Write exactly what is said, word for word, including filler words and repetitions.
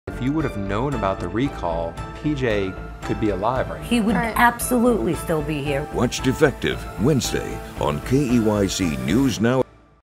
If you would have known about the recall, P J could be alive right now. He would Right. absolutely still be here. Watch Defective Wednesday on K E Y C News Now.